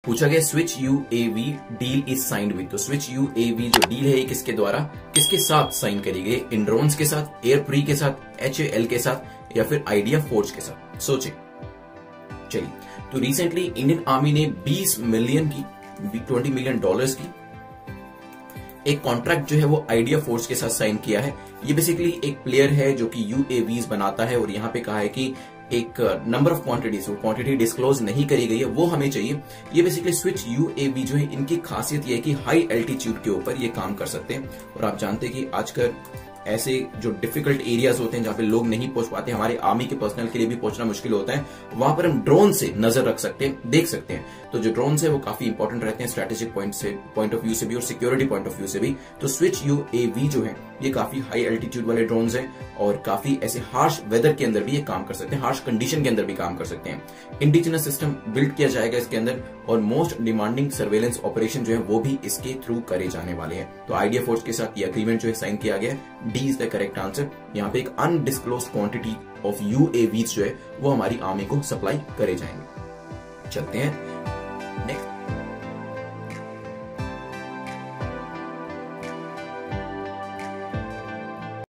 पूछा गया switch UAV deal is signed with, तो स्विच यूएवी जो डील है ये किसके द्वारा किसके साथ साइन करी गई? इंड्रोन्स के साथ, एयरप्री के साथ, HAL के साथ, या फिर आइडिया फोर्ज के साथ? सोचे। चलिए, तो रिसेंटली इंडियन आर्मी ने 20 मिलियन की, $20 मिलियन की एक कॉन्ट्रैक्ट जो है वो आइडिया फोर्स के साथ साइन किया है। ये बेसिकली एक प्लेयर है जो कि यूएवीज बनाता है, और यहाँ पे कहा है कि एक नंबर ऑफ क्वांटिटीज, वो क्वांटिटी डिस्क्लोज नहीं करी गई है, वो हमें चाहिए। ये बेसिकली स्विच यूएवी जो है, इनकी खासियत ये है कि हाई एल्टीट्यूड के ऊपर ये काम कर सकते हैं। और आप जानते हैं कि आजकल ऐसे जो डिफिकल्ट एरियाज होते हैं जहां पे लोग नहीं पहुंच पाते, हमारे आर्मी के पर्सनल के लिए भी पहुंचना मुश्किल होता है, वहां पर हम ड्रोन से नजर रख सकते हैं, देख सकते हैं। तो जो ड्रोन है वो काफी इंपॉर्टेंट रहते हैं स्ट्रेटेजिक पॉइंट ऑफ व्यू से भी और सिक्योरिटी पॉइंट ऑफ व्यू से भी। तो स्विच यूएवी जो है ये काफी हाई एल्टीट्यूड वाले ड्रोन हैं, और काफी ऐसे हार्श वेदर के अंदर भी ये काम कर सकते हैं, हार्श कंडीशन के अंदर भी काम कर सकते हैं। इंडिजिनस सिस्टम बिल्ड किया जाएगा इसके अंदर, और मोस्ट डिमांडिंग सर्वेलेंस ऑपरेशन जो है वो भी इसके थ्रू करे जाने वाले हैं। तो आइडिया फोर्स के साथ ये एग्रीमेंट जो है साइन किया गया है। D is the correct answer. यहाँ पे एक अनडिस्क्लोज क्वांटिटी ऑफ यूएवीज जो है वो हमारी आर्मी को सप्लाई करे जाएंगे। चलते हैं नेक्स्ट।